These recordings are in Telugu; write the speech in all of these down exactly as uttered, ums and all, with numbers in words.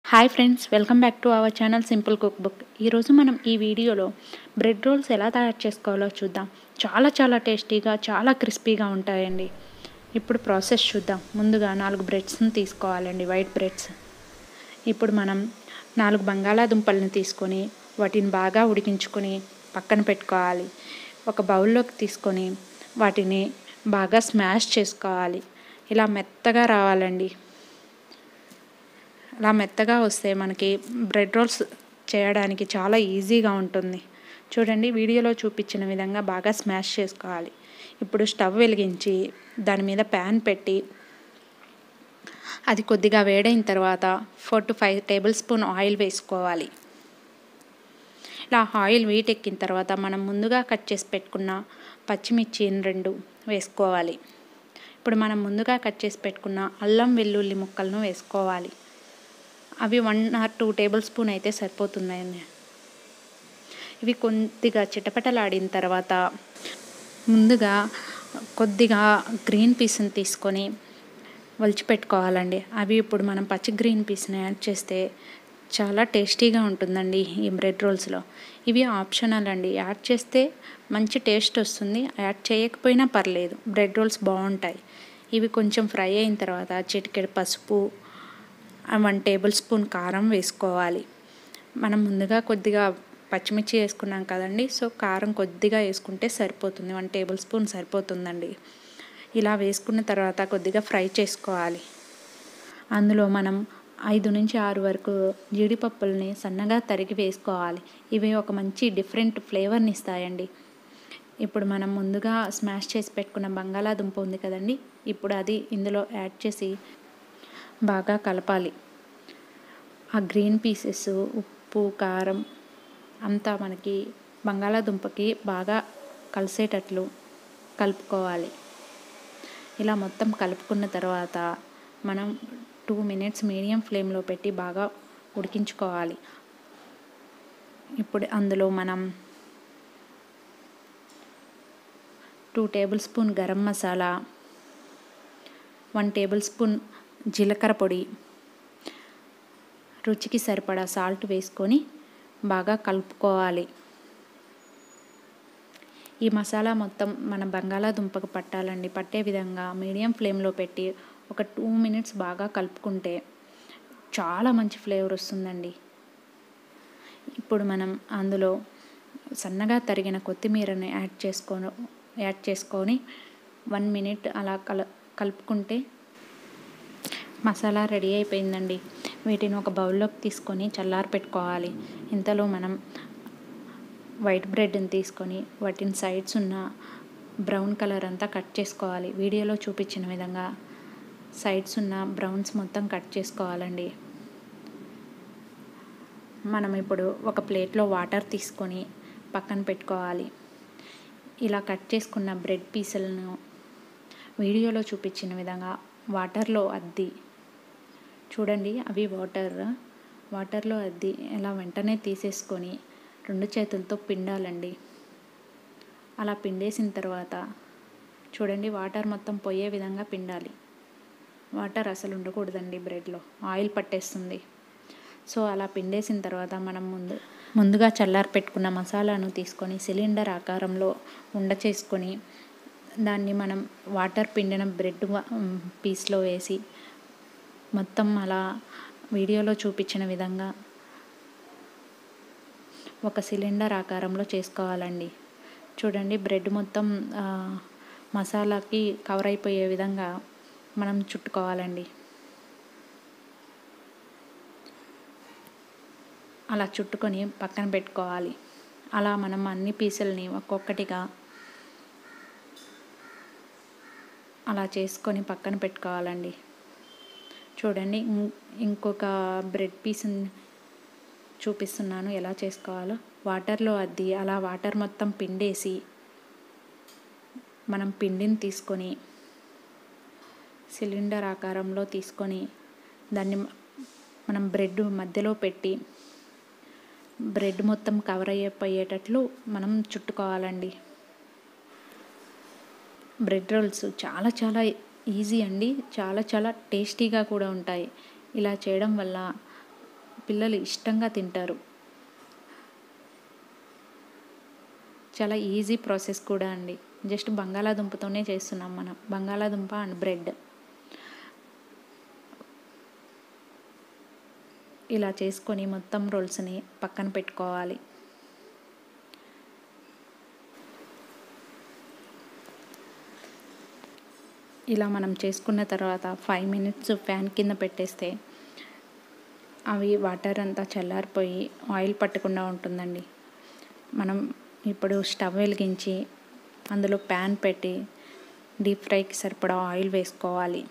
Hi friends, welcome back to our channel simple cook book. ఈరోజు మనం ఈ వీడియోలో బ్రెడ్ రోల్స్ ఎలా తయారు చేసుకోవాలో చూద్దాం. చాలా చాలా టేస్టీగా, చాలా క్రిస్పీగా ఉంటాయండి. ఇప్పుడు ప్రాసెస్ చూద్దాం. ముందుగా నాలుగు బ్రెడ్స్ని తీసుకోవాలండి, వైట్ బ్రెడ్స్. ఇప్పుడు మనం నాలుగు బంగాళాదుంపల్ని తీసుకొని వాటిని బాగా ఉడికించుకొని పక్కన పెట్టుకోవాలి. ఒక బౌల్లోకి తీసుకొని వాటిని బాగా స్మాష్ చేసుకోవాలి. ఇలా మెత్తగా రావాలండి. అలా మెత్తగా వస్తే మనకి బ్రెడ్ రోల్స్ చేయడానికి చాలా ఈజీగా ఉంటుంది. చూడండి, వీడియోలో చూపించిన విధంగా బాగా స్మాష్ చేసుకోవాలి. ఇప్పుడు స్టవ్ వెలిగించి దాని మీద ప్యాన్ పెట్టి అది కొద్దిగా వేడైన తర్వాత four to five tablespoon oil వేసుకోవాలి. ఇలా ఆయిల్ వీటెక్కిన తర్వాత మనం ముందుగా కట్ చేసి పెట్టుకున్న పచ్చిమిర్చిని రెండు వేసుకోవాలి. ఇప్పుడు మనం ముందుగా కట్ చేసి పెట్టుకున్న అల్లం వెల్లుల్లి ముక్కలను వేసుకోవాలి. అవి one or two tablespoon అయితే సరిపోతున్నాయండి. ఇవి కొద్దిగా చిటపటలాడిన తర్వాత ముందుగా కొద్దిగా గ్రీన్ పీస్ని తీసుకొని వలిచిపెట్టుకోవాలండి. అవి ఇప్పుడు మనం పచ్చి గ్రీన్ పీస్ని యాడ్ చేస్తే చాలా టేస్టీగా ఉంటుందండి ఈ బ్రెడ్ రోల్స్లో. ఇవి ఆప్షనల్ అండి. యాడ్ చేస్తే మంచి టేస్ట్ వస్తుంది, యాడ్ చేయకపోయినా పర్లేదు, బ్రెడ్ రోల్స్ బాగుంటాయి. ఇవి కొంచెం ఫ్రై అయిన తర్వాత చిటికెడు పసుపు, వన్ టేబుల్ స్పూన్ కారం వేసుకోవాలి. మనం ముందుగా కొద్దిగా పచ్చిమిర్చి వేసుకున్నాం కదండి, సో కారం కొద్దిగా వేసుకుంటే సరిపోతుంది, వన్ టేబుల్ స్పూన్ సరిపోతుందండి. ఇలా వేసుకున్న తర్వాత కొద్దిగా ఫ్రై చేసుకోవాలి. అందులో మనం ఐదు నుంచి ఆరు వరకు జీడిపప్పుల్ని సన్నగా తరిగి వేసుకోవాలి. ఇవి ఒక మంచి డిఫరెంట్ ఫ్లేవర్ని ఇస్తాయండి. ఇప్పుడు మనం ముందుగా స్మాష్ చేసి పెట్టుకున్న బంగాళాదుంప ఉంది కదండి, ఇప్పుడు అది ఇందులో యాడ్ చేసి బాగా కలపాలి. ఆ గ్రీన్ పీసెస్, ఉప్పు, కారం అంతా మనకి బంగాళాదుంపకి బాగా కలిసేటట్లు కలుపుకోవాలి. ఇలా మొత్తం కలుపుకున్న తర్వాత మనం టూ మినిట్స్ మీడియం ఫ్లేమ్లో పెట్టి బాగా ఉడికించుకోవాలి. ఇప్పుడు అందులో మనం two tablespoon garam masala, one tablespoon జీలకర్ర పొడి, రుచికి సరిపడా సాల్ట్ వేసుకొని బాగా కలుపుకోవాలి. ఈ మసాలా మొత్తం మన బంగాళాదుంపకు పట్టాలండి. పట్టే విధంగా మీడియం ఫ్లేమ్లో పెట్టి ఒక టూ మినిట్స్ బాగా కలుపుకుంటే చాలా మంచి ఫ్లేవర్ వస్తుందండి. ఇప్పుడు మనం అందులో సన్నగా తరిగిన కొత్తిమీరని యాడ్ చేసుకొని యాడ్ చేసుకొని వన్ మినిట్ అలా కల కలుపుకుంటే మసాలా రెడీ అయిపోయిందండి. వీటిని ఒక బౌల్లోకి తీసుకొని చల్లారి పెట్టుకోవాలి. ఇంతలో మనం వైట్ బ్రెడ్ని తీసుకొని వాటిని సైడ్స్ ఉన్న బ్రౌన్ కలర్ అంతా కట్ చేసుకోవాలి. వీడియోలో చూపించిన విధంగా సైడ్స్ ఉన్న బ్రౌన్స్ మొత్తం కట్ చేసుకోవాలండి. మనం ఇప్పుడు ఒక ప్లేట్లో వాటర్ తీసుకొని పక్కన పెట్టుకోవాలి. ఇలా కట్ చేసుకున్న బ్రెడ్ పీసులను వీడియోలో చూపించిన విధంగా వాటర్లో అద్ది చూడండి, అవి వాటర్ వాటర్లో అద్ది ఇలా వెంటనే తీసేసుకొని రెండు చేతులతో పిండాలండి. అలా పిండేసిన తర్వాత చూడండి, వాటర్ మొత్తం పోయే విధంగా పిండాలి. వాటర్ అసలు ఉండకూడదండి, బ్రెడ్లో ఆయిల్ పట్టేస్తుంది. సో అలా పిండేసిన తర్వాత మనం ముందు ముందుగా చల్లారి పెట్టుకున్న మసాలాను తీసుకొని సిలిండర్ ఆకారంలో ఉండ చేసుకొని దాన్ని మనం వాటర్ పిండిన బ్రెడ్ పీస్లో వేసి మొత్తం అలా వీడియోలో చూపించిన విధంగా ఒక సిలిండర్ ఆకారంలో చేసుకోవాలండి. చూడండి, బ్రెడ్ మొత్తం మసాలాకి కవర్ అయిపోయే విధంగా మనం చుట్టుకోవాలండి. అలా చుట్టుకొని పక్కన పెట్టుకోవాలి. అలా మనం అన్ని పీసులని ఒక్కొక్కటిగా అలా చేసుకొని పక్కన పెట్టుకోవాలండి. చూడండి, ఇంకొక బ్రెడ్ పీస్ని చూపిస్తున్నాను ఎలా చేసుకోవాలో. వాటర్లో అద్ది అలా వాటర్ మొత్తం పిండేసి మనం పిండిని తీసుకొని సిలిండర్ ఆకారంలో తీసుకొని దాన్ని మనం బ్రెడ్ మధ్యలో పెట్టి బ్రెడ్ మొత్తం కవర్ అయిపోయేటట్లు మనం చుట్టుకోవాలండి. బ్రెడ్ రోల్స్ చాలా చాలా ఈజీ అండి, చాలా చాలా టేస్టీగా కూడా ఉంటాయి. ఇలా చేయడం వల్ల పిల్లలు ఇష్టంగా తింటారు. చాలా ఈజీ ప్రాసెస్ కూడా అండి. జస్ట్ బంగాళాదుంపతోనే చేస్తున్నాం మనం. బంగాళాదుంప అండ్ బ్రెడ్. ఇలా చేసుకొని మొత్తం రోల్స్ని పక్కన పెట్టుకోవాలి. ఇలా మనం చేసుకున్న తర్వాత ఫైవ్ మినిట్స్ ఫ్యాన్ కింద పెట్టేస్తే అవి వాటర్ అంతా చల్లారిపోయి ఆయిల్ పట్టకుండా ఉంటుందండి. మనం ఇప్పుడు స్టవ్ వెలిగించి అందులో ప్యాన్ పెట్టి డీప్ ఫ్రైకి సరిపడా ఆయిల్ వేసుకోవాలి.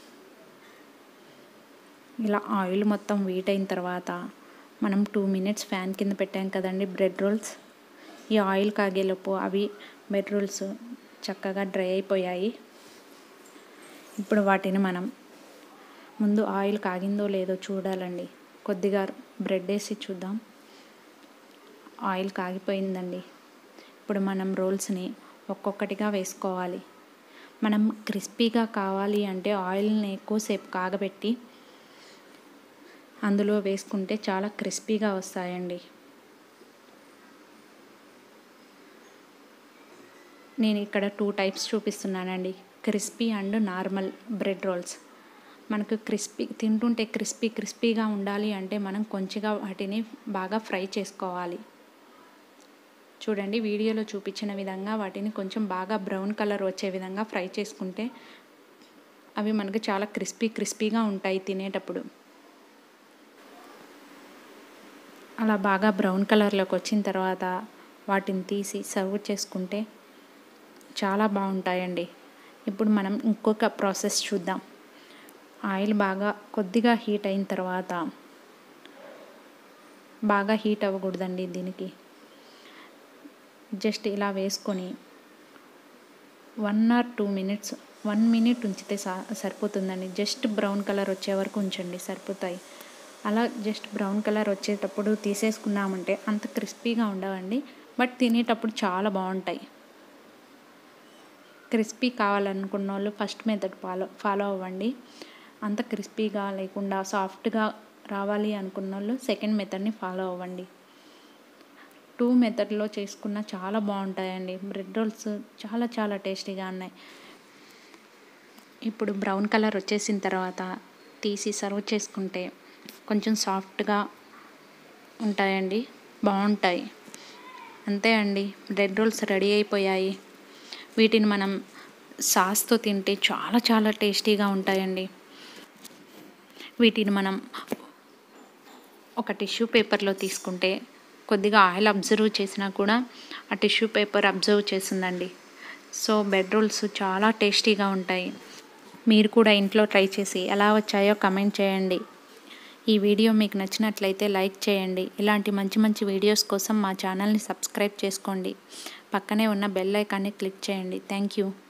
ఇలా ఆయిల్ మొత్తం హీట్ అయిన తర్వాత మనం టూ మినిట్స్ ఫ్యాన్ కింద పెట్టాం కదండి బ్రెడ్ రోల్స్. ఈ ఆయిల్ కాగేలోపు అవి బ్రెడ్ రోల్స్ చక్కగా డ్రై అయిపోయాయి. ఇప్పుడు వాటిని మనం ముందు ఆయిల్ కాగిందో లేదో చూడాలండి. కొద్దిగా బ్రెడ్ వేసి చూద్దాం. ఆయిల్ కాగిపోయిందండి. ఇప్పుడు మనం రోల్స్ని ఒక్కొక్కటిగా వేసుకోవాలి. మనం క్రిస్పీగా కావాలి అంటే ఆయిల్ని ఎక్కువసేపు కాగబెట్టి అందులో వేసుకుంటే చాలా క్రిస్పీగా వస్తాయండి. నేను ఇక్కడ టూ టైప్స్ చూపిస్తున్నానండి, crispy and normal bread rolls. మనకు క్రిస్పీ తింటుంటే క్రిస్పీ క్రిస్పీగా ఉండాలి అంటే మనం కొంచెంగా వాటిని బాగా ఫ్రై చేసుకోవాలి. చూడండి, వీడియోలో చూపించిన విధంగా వాటిని కొంచెం బాగా బ్రౌన్ కలర్ వచ్చే విధంగా ఫ్రై చేసుకుంటే అవి మనకు చాలా క్రిస్పీ క్రిస్పీగా ఉంటాయి తినేటప్పుడు. అలా బాగా బ్రౌన్ కలర్లోకి వచ్చిన తర్వాత వాటిని తీసి సర్వ్ చేసుకుంటే చాలా బాగుంటాయండి. ఇప్పుడు మనం ఇంకొక ప్రాసెస్ చూద్దాం. ఆయిల్ బాగా కొద్దిగా హీట్ అయిన తర్వాత, బాగా హీట్ అవ్వకూడదండి దీనికి, జస్ట్ ఇలా వేసుకొని one or two minutes one minute ఉంచితే సరిపోతుందండి. జస్ట్ బ్రౌన్ కలర్ వచ్చే వరకు ఉంచండి, సరిపోతాయి. అలా జస్ట్ బ్రౌన్ కలర్ వచ్చేటప్పుడు తీసేసుకున్నామంటే అంత క్రిస్పీగా ఉండవండి, బట్ తినేటప్పుడు చాలా బాగుంటాయి. క్రిస్పీ కావాలనుకున్న వాళ్ళు ఫస్ట్ మెథడ్ ఫాలో ఫాలో అవ్వండి. అంత క్రిస్పీగా లేకుండా సాఫ్ట్గా రావాలి అనుకున్న వాళ్ళు సెకండ్ మెథడ్ని ఫాలో అవ్వండి. టూ మెథడ్లో చేసుకున్న చాలా బాగుంటాయండి. బ్రెడ్ రోల్స్ చాలా చాలా టేస్టీగా ఉన్నాయి. ఇప్పుడు బ్రౌన్ కలర్ వచ్చేసిన తర్వాత తీసి సర్వ్ చేసుకుంటే కొంచెం సాఫ్ట్గా ఉంటాయండి, బాగుంటాయి. అంతే అండి, బ్రెడ్ రోల్స్ రెడీ అయిపోయాయి. వీటిని మనం సాస్తో తింటే చాలా చాలా టేస్టీగా ఉంటాయండి. వీటిని మనం ఒక టిష్యూ పేపర్లో తీసుకుంటే కొద్దిగా ఆయిల్ అబ్జర్వ్ చేసినా కూడా ఆ టిష్యూ పేపర్ అబ్జర్వ్ చేస్తుందండి. సో బ్రెడ్ రోల్స్ చాలా టేస్టీగా ఉంటాయి. మీరు కూడా ఇంట్లో ట్రై చేసి ఎలా వచ్చాయో కమెంట్ చేయండి. ఈ వీడియో మీకు నచ్చినట్లయితే లైక్ చేయండి. ఇలాంటి మంచి మంచి వీడియోస్ కోసం మా ఛానల్ని సబ్స్క్రైబ్ చేసుకోండి. పక్కనే ఉన్న బెల్ ఐకాన్ని క్లిక్ చేయండి. Thank you.